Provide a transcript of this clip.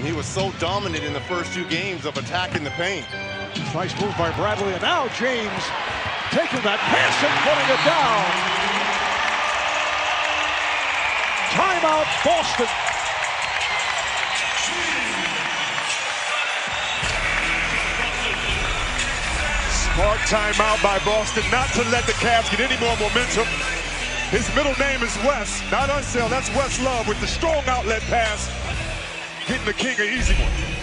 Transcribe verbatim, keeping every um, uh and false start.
And he was so dominant in the first two games of attacking the paint. Nice move by Bradley, and now James taking that pass and putting it down. Timeout, Boston. Smart timeout by Boston, not to let the Cavs get any more momentum. His middle name is Wes, not Unseld. That's Wes Love with the strong outlet pass, getting the King an easy one.